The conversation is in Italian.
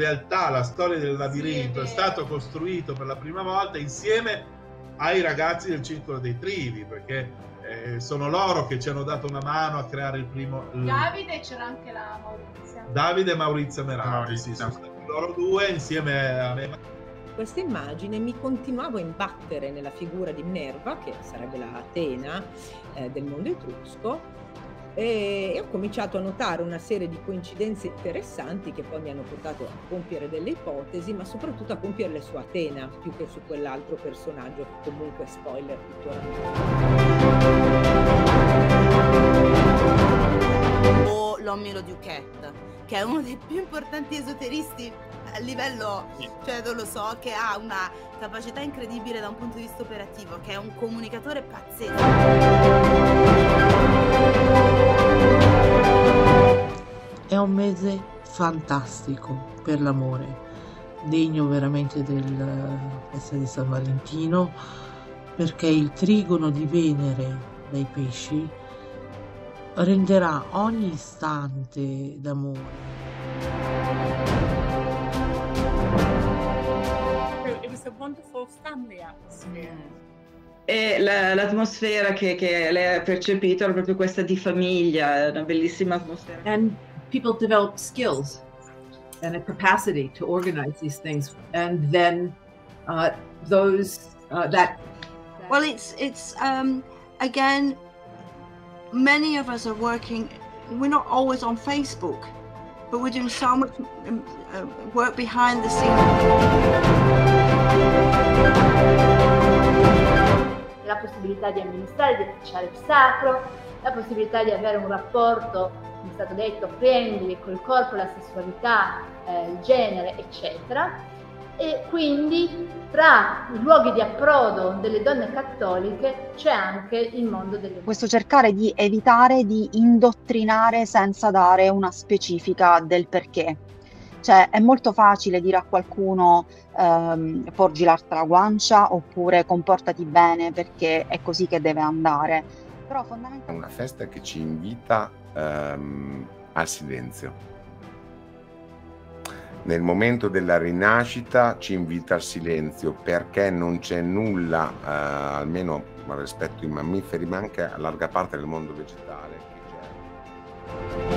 realtà la storia del labirinto è stato costruito per la prima volta insieme ai ragazzi del Circolo dei Trivi, perché sono loro che ci hanno dato una mano a creare il primo... Davide, e c'era anche la Maurizia. Davide e Maurizia Merati, sì, sono stati loro due insieme a me. Questa immagine mi continuavo a imbattere nella figura di Minerva, che sarebbe la Atena del mondo etrusco, e ho cominciato a notare una serie di coincidenze interessanti che poi mi hanno portato a compiere delle ipotesi, ma soprattutto a compierle su Atena più che su quell'altro personaggio che comunque spoiler tuttora. O l'Omero Duquette, che è uno dei più importanti esoteristi a livello, cioè non lo so, che ha una capacità incredibile da un punto di vista operativo, che è un comunicatore pazzesco. È un mese fantastico per l'amore, degno veramente del festa di San Valentino, perché il trigono di Venere dai pesci renderà ogni istante d'amore. It was a wonderful family atmosphere. E l'atmosfera che lei ha percepito era proprio questa di famiglia, una bellissima atmosfera. And people develop skills and a capacity to organize these things, and then well, it's again, many of us are working. We're not always on Facebook, but we're doing so much work behind the scenes. La possibilità di amministrare, di ufficiare il sacro, la possibilità di avere un rapporto, come è stato detto, friendly col corpo, la sessualità, il genere, eccetera. E quindi tra i luoghi di approdo delle donne cattoliche c'è anche il mondo delle... Questo cercare di evitare di indottrinare senza dare una specifica del perché. Cioè è molto facile dire a qualcuno porgi l'arto alla guancia oppure comportati bene perché è così che deve andare. Però fondamentalmente è una festa che ci invita al silenzio. Nel momento della rinascita ci invita al silenzio perché non c'è nulla, almeno rispetto ai mammiferi, ma anche a larga parte del mondo vegetale, che c'è.